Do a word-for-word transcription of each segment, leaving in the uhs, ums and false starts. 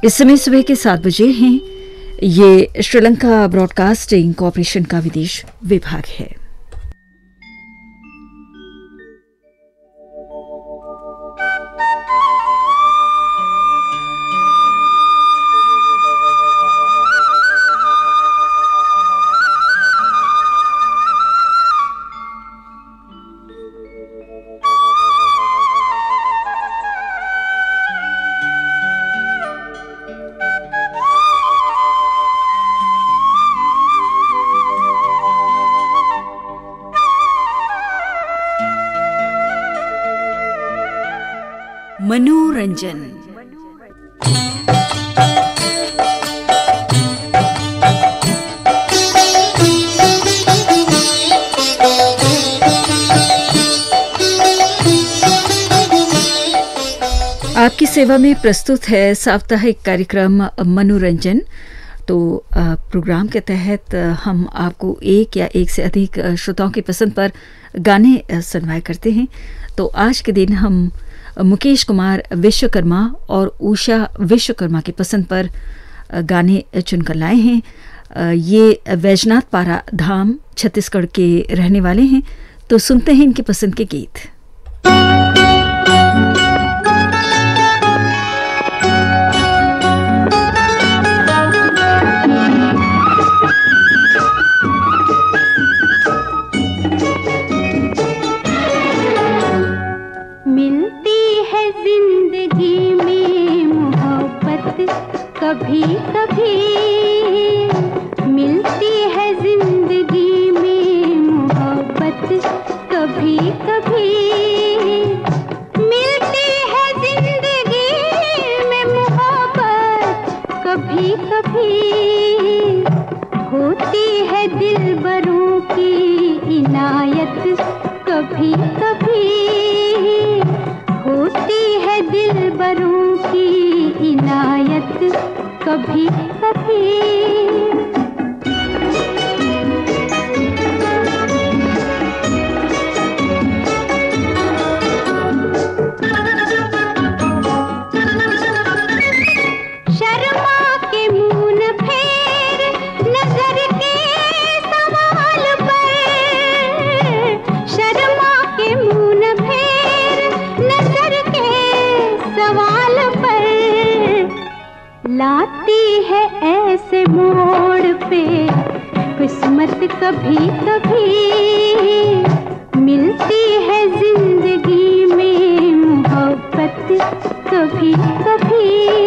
इस समय सुबह के सात बजे हैं। ये श्रीलंका ब्रॉडकास्टिंग कॉरपोरेशन का विदेश विभाग है। मनोरंजन। आपकी सेवा में प्रस्तुत है साप्ताहिक कार्यक्रम मनोरंजन। तो प्रोग्राम के तहत हम आपको एक या एक से अधिक श्रोताओं की पसंद पर गाने सुनवाया करते हैं। तो आज के दिन हम मुकेश कुमार विश्वकर्मा और उषा विश्वकर्मा की पसंद पर गाने चुनकर लाए हैं। ये वैजनाथ पारा धाम छत्तीसगढ़ के रहने वाले हैं। तो सुनते हैं इनकी पसंद के गीत। कभी कभी मिलती है जिंदगी में मोहब्बत, कभी कभी मिलती है जिंदगी में मोहब्बत, कभी कभी होती है दिलबरों की इनायत, कभी कभी होती है दिलबरों की इनायत, कभी कभी। लाती है ऐसे मोड़ पे किस्मत, कभी कभी मिलती है जिंदगी में मोहब्बत, कभी कभी।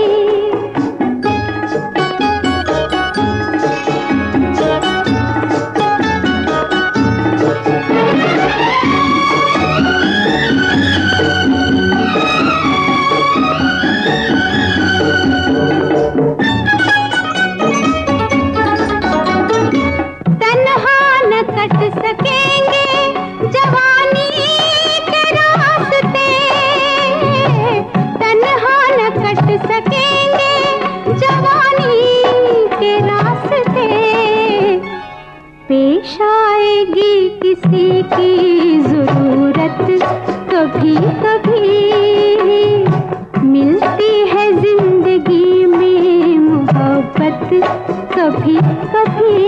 पेश आएगी किसी की जरूरत, कभी कभी मिलती है जिंदगी में मोहब्बत, कभी कभी।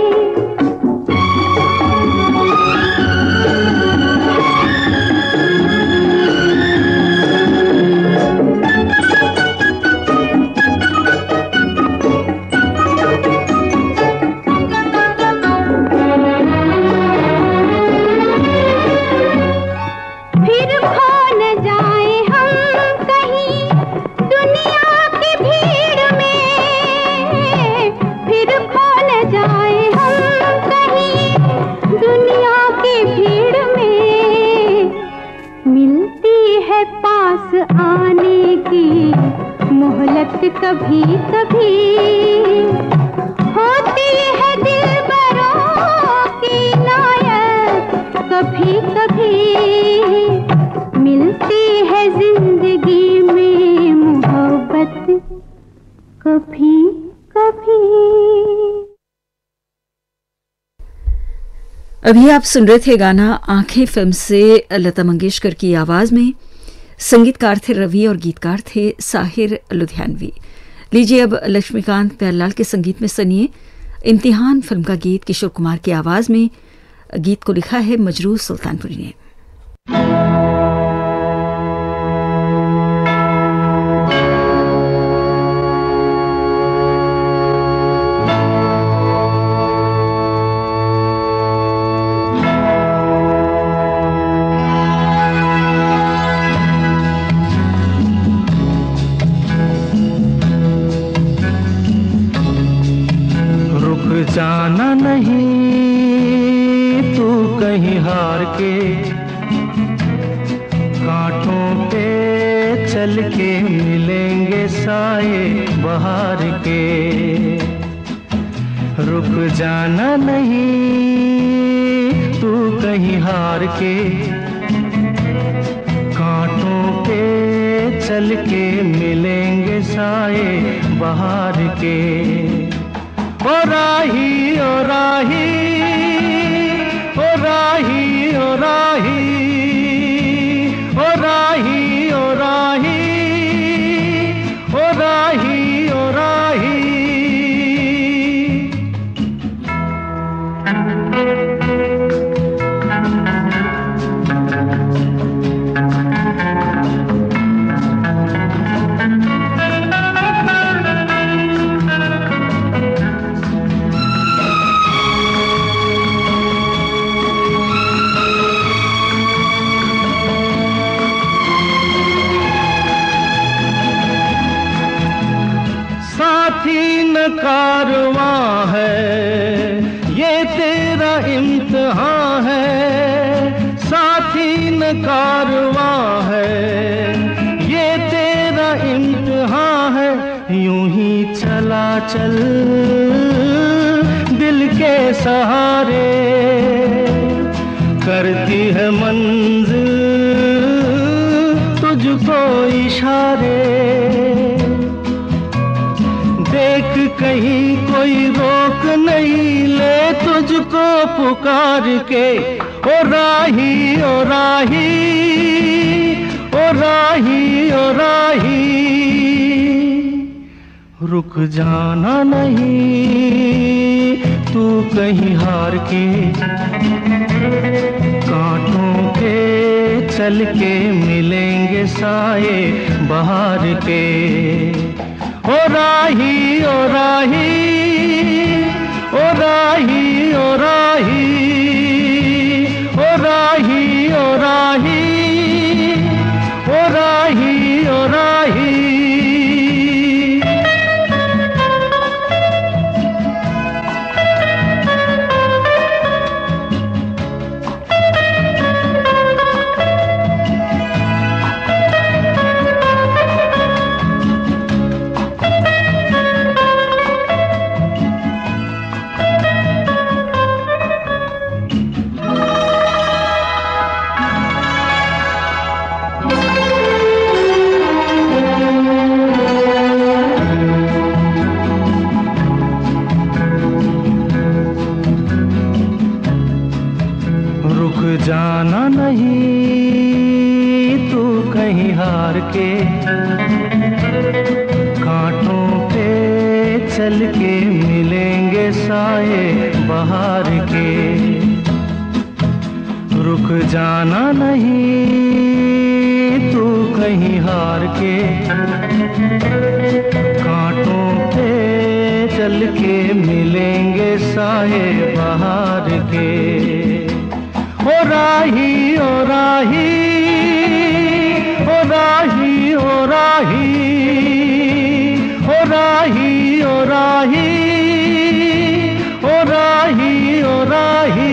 आने की मोहलत, कभी कभी होती है दिलबरों की इनायत, कभी कभी मिलती है जिंदगी में मोहब्बत, कभी कभी। अभी आप सुन रहे थे गाना आंखें फिल्म से लता मंगेशकर की आवाज में। संगीतकार थे रवि और गीतकार थे साहिर लुधियानवी। लीजिए अब लक्ष्मीकांत प्यारलाल के संगीत में सुनिए इम्तिहान फिल्म का गीत किशोर कुमार की आवाज में। गीत को लिखा है मजरूर सुल्तानपुरी ने। जाना नहीं तू कहीं हार के, कांटों पे चल के मिलेंगे साए बहार के। रुक जाना नहीं तू कहीं हार के, कांटों पे चल के मिलेंगे साए बहार के। ओ राही ओ राही ओ राही ओ राही ओ राही ओ राही ओ राही ओ राही। कारवां है ये तेरा इम्तिहान है, साथी न कारवां है ये तेरा इम्तिहान है। यूं ही चला चल दिल के सहारे, करती है मंजिल तुझको इशारे। देख कहीं कोई रोक नहीं ले तुझको पुकार के। ओ राही ओ राही ओ राही ओ राही। रुक जाना नहीं तू कहीं हार के, कांटों पे चल के मिलेंगे साए बहार के। ओ राही ओ राही ओ राही ओ राही ओ राही ओ राही ओ राही ओ राही। जाना नहीं तू कहीं हार के, कांटों पे चल के मिलेंगे साए बहार के। रुक जाना नहीं तू कहीं हार के, कांटों पे चल के मिलेंगे साए बहार के। ओ राही ओ राही ओ राही ओ राही ओ राही ओ राही ओ राही ओ राही।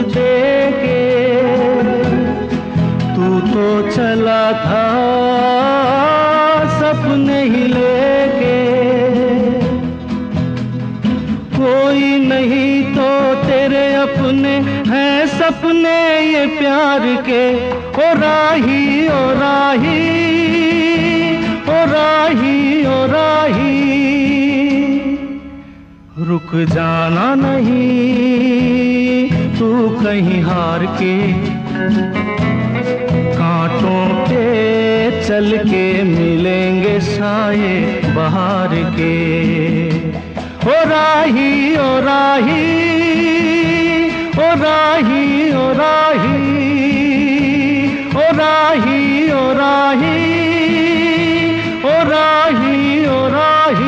दे के। तू तो चला था सपने ही लेके, कोई नहीं तो तेरे अपने हैं सपने ये प्यार के। ओ राही ओ राही ओ राही ओ राही, रुक जाना नहीं तू कहीं हार के। कांटों पे चल के मिलेंगे साए बहार के। ओ राही ओ राही ओ राही ओ राही ओ राही ओ राही ओ राही ओ राही।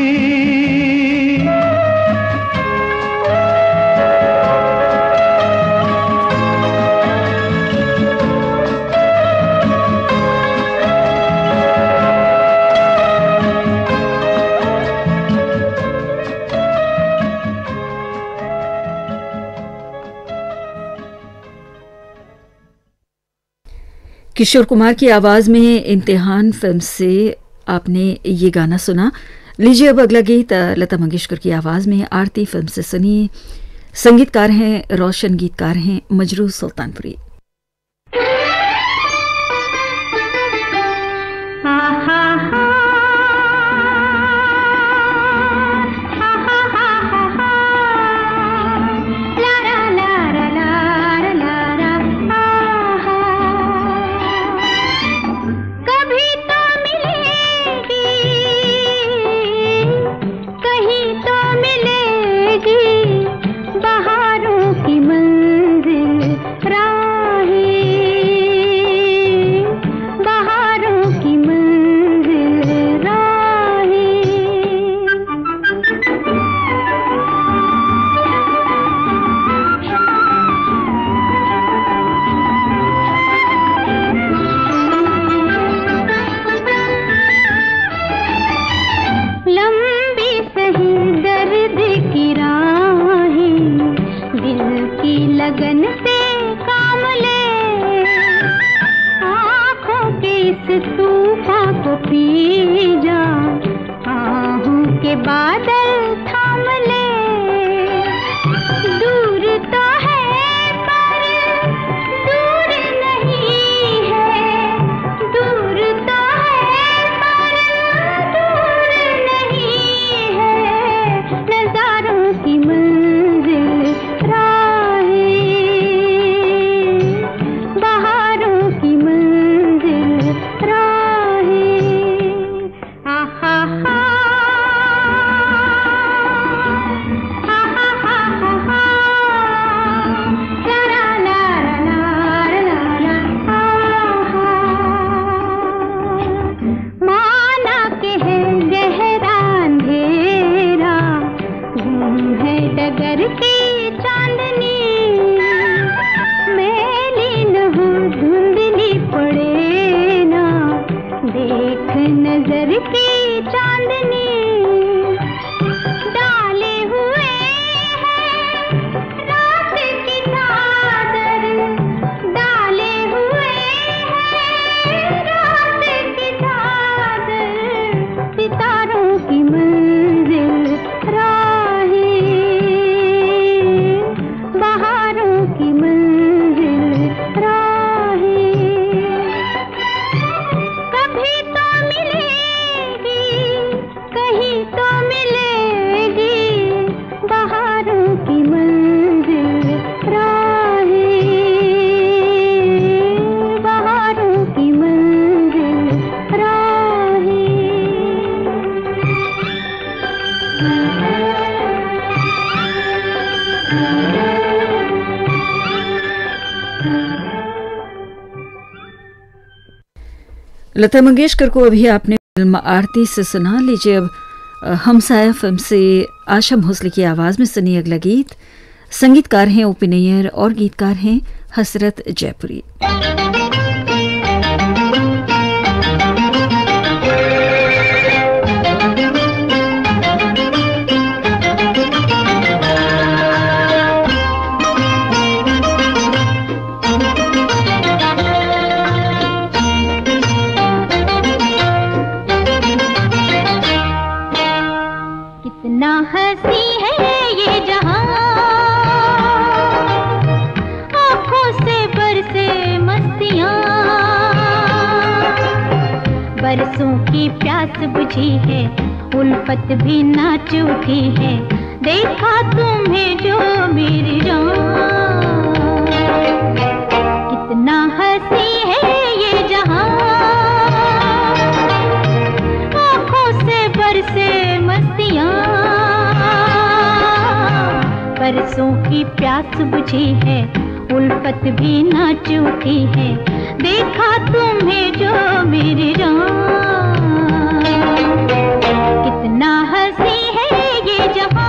किशोर कुमार की आवाज में इम्तिहान फिल्म से आपने ये गाना सुना। लीजिए अब अगला गीत लता मंगेशकर की आवाज में आरती फिल्म से सुनिए। संगीतकार हैं रोशन, गीतकार हैं मजरू सुल्तानपुरी। लता मंगेशकर को अभी आपने फिल्म आरती से सुना। लीजिए अब हमसाया फिल्म से आशा भोसले की आवाज में सुनिए अगला गीत। संगीतकार हैं ओपी नैयर और गीतकार हैं हसरत जयपुरी। बरसों की प्यास बुझी है, उल्फत भी नाच उठी है, देखा तुम्हें जो मेरी जान। कितना हंसी है ये जहां, आंखों से बरसे मस्तियां, बरसों की प्यास बुझी है, उल्फत भी नाच उठी है, देखा तुम्हें जो मेरी जान। कितना हंसी है ये जहां।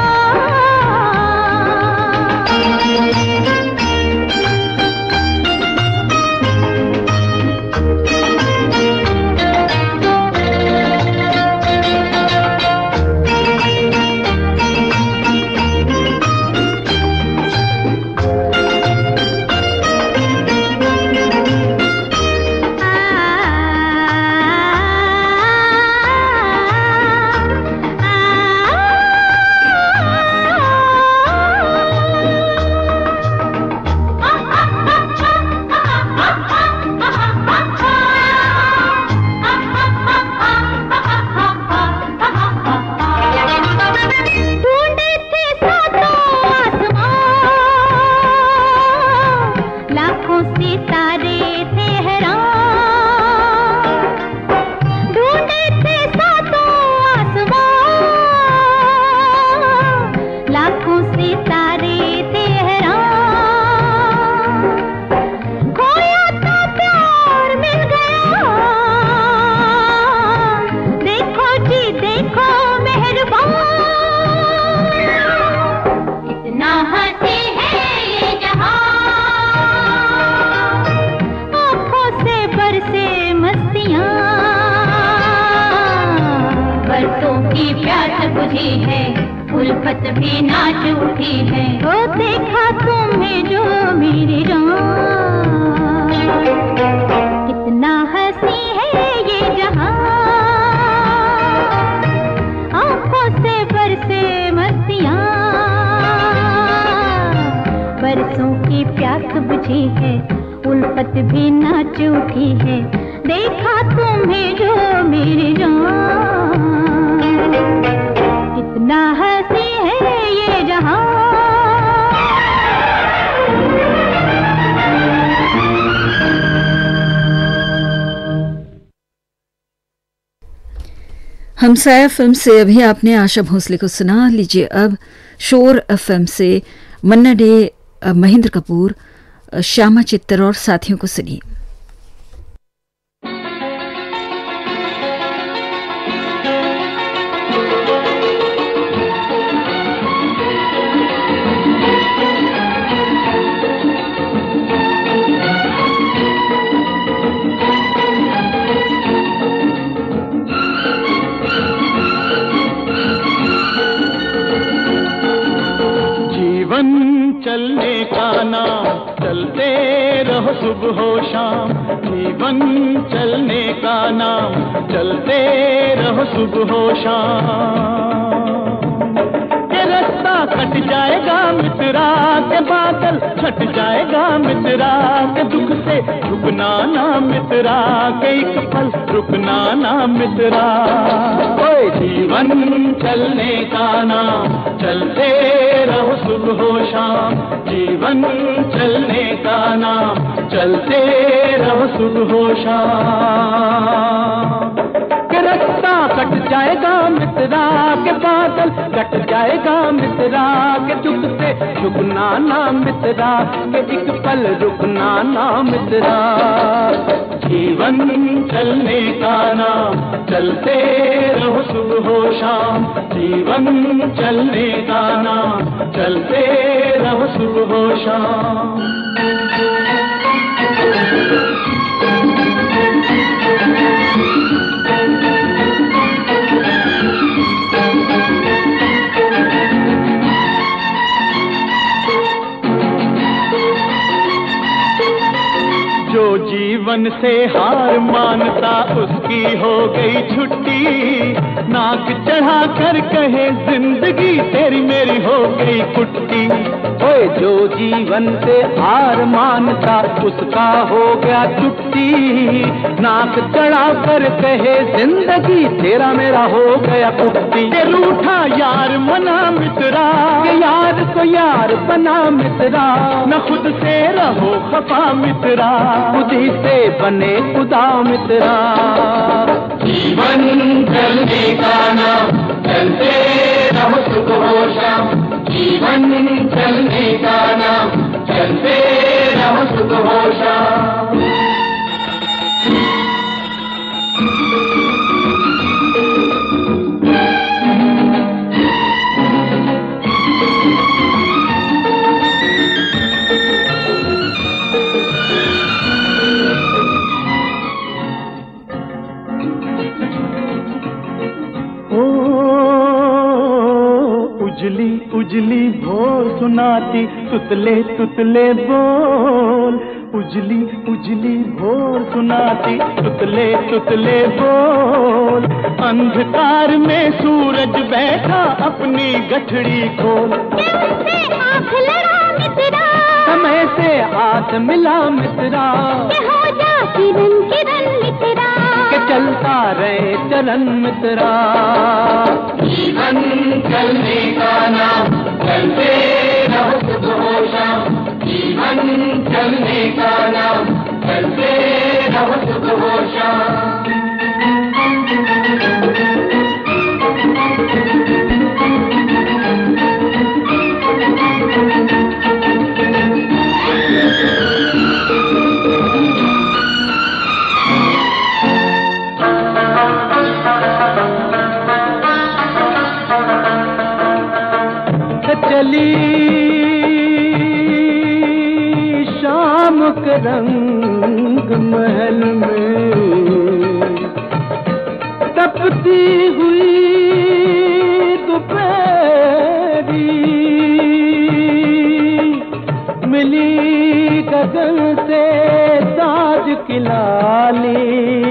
उल्फत भी नाच उठी है, ओ देखा तुम्हें जो मेरी जान। कितना हंसी है ये जहां, आंखों से बरसे मस्तियां, बरसों की प्यास बुझी है, उल्फत भी नाच उठी है, देखा तुम्हें जो मेरी जान। कितना हंसी है ये जहां। हमसाया फिल्म से अभी आपने आशा भोसले को सुना। लीजिए अब शोर फिल्म से मन्ना डे, महेंद्र कपूर, श्यामा चित्तर और साथियों को सुनिए। चलने का नाम, चलते रहो सुबह हो शाम। जीवन चलने का नाम, चलते रहो सुबह हो शाम। के रास्ता कट जाएगा मित्रा के बादल छट जाएगा मित्रा के, दुख से रुकना ना मित्रा के, एक पल रुकना ना मित्रा। ओए जीवन चलने का नाम, चलते रहो सुबह हो शाम। जीवन चलने का नाम, चलते रहो सुबह हो शाम। के रास्ता कट जाएगा मित्रा के बादल कट जाएगा मित्रा के, दुख से रुकना ना मित्रा के, एक पल रुकना ना मित्रा। जीवन चलने का नाम, चलते रहो सुबह हो शाम। जीवन चलने का नाम, चलते रहो सुबह हो शाम। जो जीवन से हार मानता उसकी हो गई छुट्टी, नाक चढ़ा कर कहे जिंदगी तेरी मेरी हो गई कुट्टी। ओए जो जीवन से हार मानता उसका हो गया छुट्टी, नाक चढ़ा कर कहे जिंदगी तेरा मेरा हो गया कुट्टी। के रूठा यार मना मित्रा, के यार को यार बना मित्रा, न खुद से रहो खफा मित्रा, खुद ही से बने खुदा मित्रा। जीवन चलने का नाम, चलते रहो सुख हो शाम। जीवन चलने का नाम, चलते रहो सुख हो शाम। उजली उजली भोर सुनाती तुतले तुतले बोल, उजली उजली भोर सुनाती तुतले तुतले बोल। अंधकार में सूरज बैठा अपनी गठड़ी खोल। आँख लड़ा मित्रा, समय से हाथ मिला मित्रा, के हो जा किरण किरण मित्रा, के चलता रहे चरण मित्रा। जीवन चलने का नाम, चलते रहो सुख हो शाम। जीवन चलने का नाम, चलते रहो सुख हो शाम। चली शाम के रंग महल में, तपती हुई दोपहरी, मिली गगन से साज की लाली,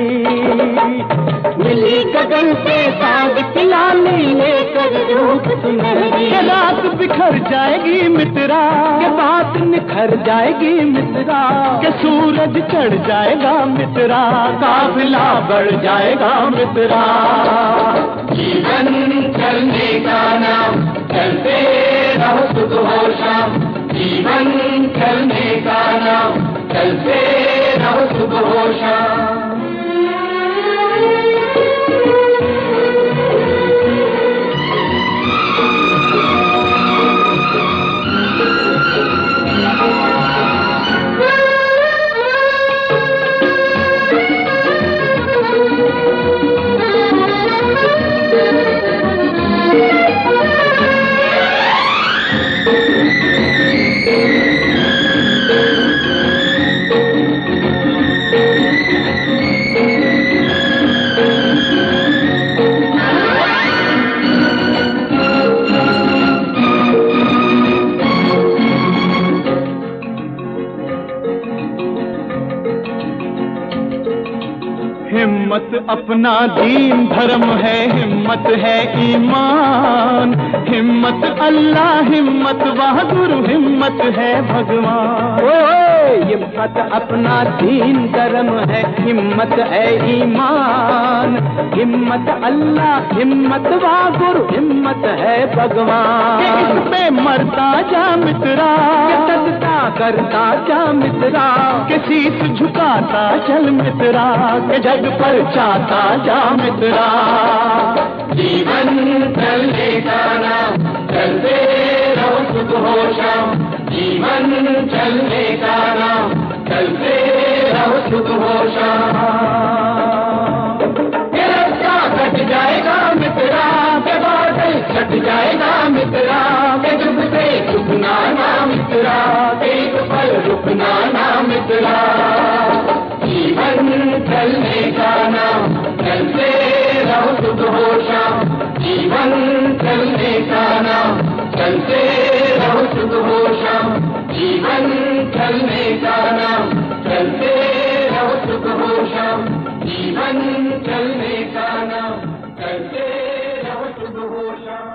मिली गगन से साज की लाली लेकर रूप सुनहरी। के रात बिखर जाएगी मित्रा, के बात निखर जाएगी मित्रा, के सूरज चढ़ जाएगा मित्रा, काफिला बढ़ जाएगा मित्रा। जीवन चलने का नाम, चलते रहो सुख हो शाम। जीवन चलने का नाम, चलते रहो सुख हो शाम। हिम्मत अपना दीन धर्म है, हिम्मत है ईमान। हिम्मत अल्लाह, हिम्मत बहादुर, हिम्मत है भगवान। ओए हिम्मत अपना दीन धर्म है, हिम्मत है ईमान। हिम्मत अल्लाह, हिम्मत बहादुर, हिम्मत है भगवान। इसमें मरता जा मित्रा, सजदा करता जा मित्रा, के शीश झुकाता चल मित्रा, के जग पर चाहता जा मित्रा। जीवन चलने का नाम, चलते रहो सुख हो शाम। जीवन चलने का नाम, चलते रहो सुख हो शाम। ये रास्ता कट जाएगा मित्रा, के बादल छट जाएगा मित्रा, के जुग से झुकना ना मित्रा, एक पल रुकना ना मित्रा। जीवन चलने का नाम, चलते रहो सुख हो शाम। जीवन चलने का नाम, चलते रहो सुख हो शाम। जीवन चलने का नाम, चलते चलने का नाम, चलते रहो सुबह हो शाम।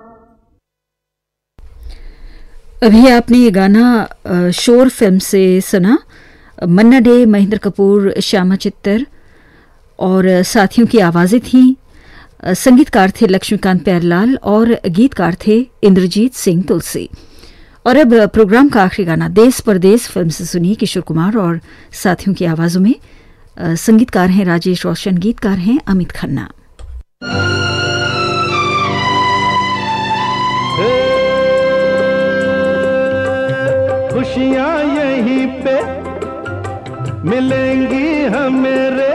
अभी आपने ये गाना अ, शोर फिल्म से सुना। मन्ना डे, महेंद्र कपूर, श्यामा चित्तर और साथियों की आवाज़ें थीं। अ, संगीतकार थे लक्ष्मीकांत प्यारलाल और गीतकार थे इंद्रजीत सिंह तुलसी। और अब प्रोग्राम का आखिरी गाना देश परदेश फिल्म से सुनिए किशोर कुमार और साथियों की आवाज़ों में। अ, संगीतकार हैं राजेश रोशन, गीतकार हैं अमित खन्ना। खुशियाँ यहीं पे मिलेंगी हमें रे,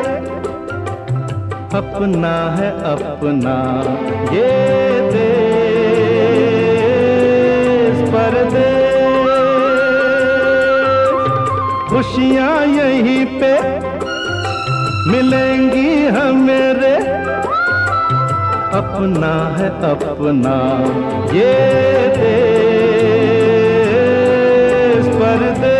अपना है अपना ये देश परदेश। खुशियाँ यहीं पे मिलेंगी हमें रे, अपना है अपना ये देश परदेश।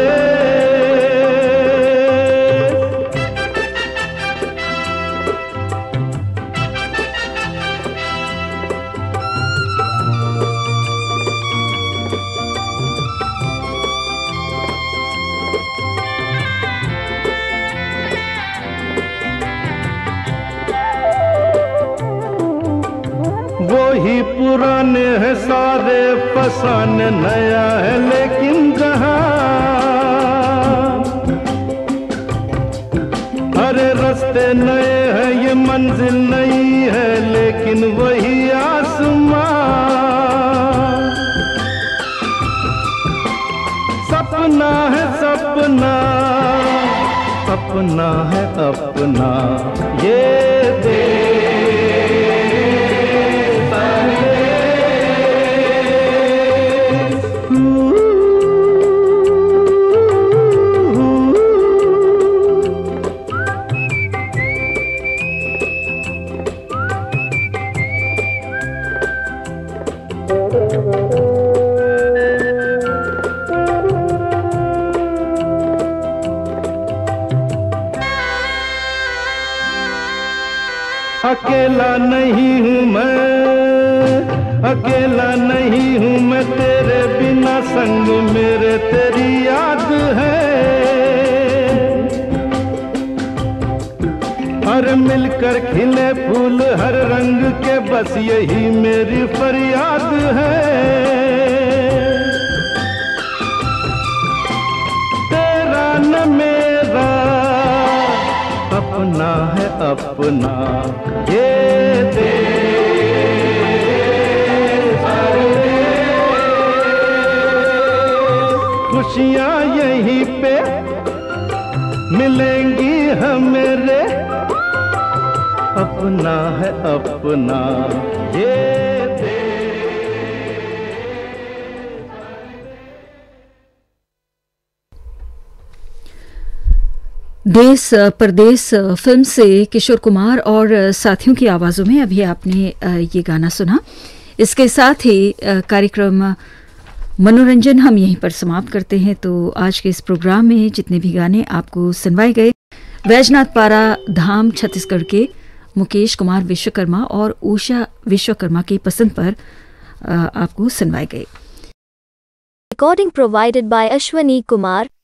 वही पुराने हैं सारे फसाने, नया है लेकिन जहां हरे रास्ते नए हैं, ये मंजिल नई है लेकिन वही आसमां। सपना है सपना, अपना है अपना ये देश। अकेला नहीं हूँ मैं, अकेला नहीं हूँ मैं, तेरे बिना संग मेरे तेरी याद है। हर मिलकर खिले फूल हर रंग के, बस यही मेरी फरियाद है। तेरा न मेरा अपना है अपना ये देश। खुशियाँ यहीं पे मिलेंगी हमें रे, अपना है अपना ये देश परदेश फिल्म से किशोर कुमार और साथियों की आवाज़ों में अभी आपने ये गाना सुना। इसके साथ ही कार्यक्रम मनोरंजन हम यहीं पर समाप्त करते हैं। तो आज के इस प्रोग्राम में जितने भी गाने आपको सुनवाए गए, वैजनाथ पारा धाम छत्तीसगढ़ के मुकेश कुमार विश्वकर्मा और उषा विश्वकर्मा की पसंद पर आपको सुनवाए गए। Recording provided by Ashwani Kumar.